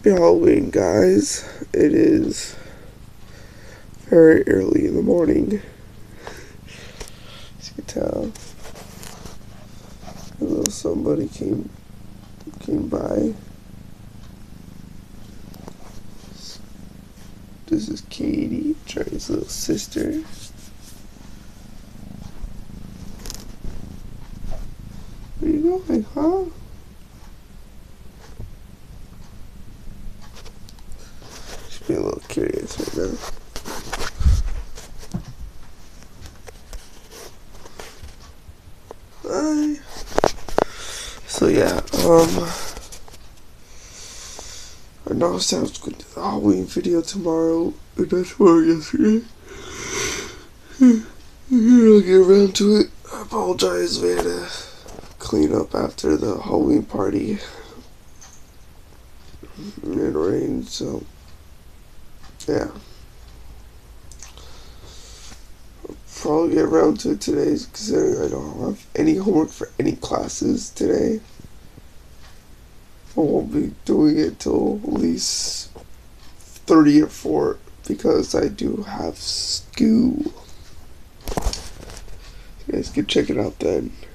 Happy Halloween, guys. It is very early in the morning. As you can tell, a little somebody came by. This is Katie, Trey's little sister. Where you going, huh? She's being a little curious right now. Hi. So yeah, I know I said I was going to do the Halloween video tomorrow, and that's why yesterday. I'll get around to it. I apologize, we had to clean up after the Halloween party. It rained, so yeah. I'll probably get around to it today, considering I don't have any homework for any classes today. I won't be doing it till at least 30 or 4 because I do have school. You guys can check it out then.